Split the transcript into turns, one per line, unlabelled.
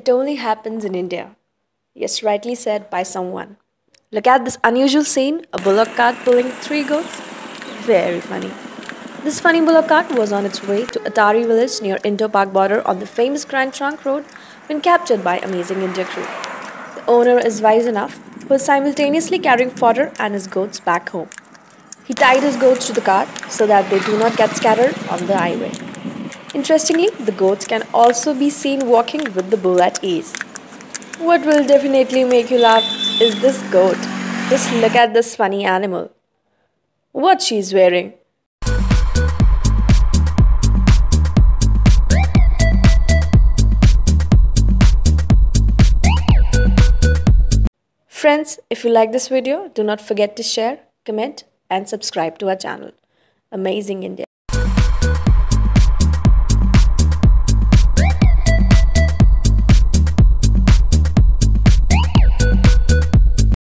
it only happens in India. Yes, rightly said by someone. Look at this unusual scene, a bullock cart pulling three goats. Very funny. This funny bullock cart was on its way to Atari village near Indo-Pak border on the famous Grand Trunk Road when captured by amazing India crew. The owner is wise enough, who is simultaneously carrying fodder and his goats back home. He tied his goats to the cart so that they do not get scattered on the highway. Interestingly, the goats can also be seen walking with the bull at ease. What will definitely make you laugh is this goat. Just look at this funny animal. What she's wearing. Friends, if you like this video, do not forget to share, comment and subscribe to our channel. Amazing India.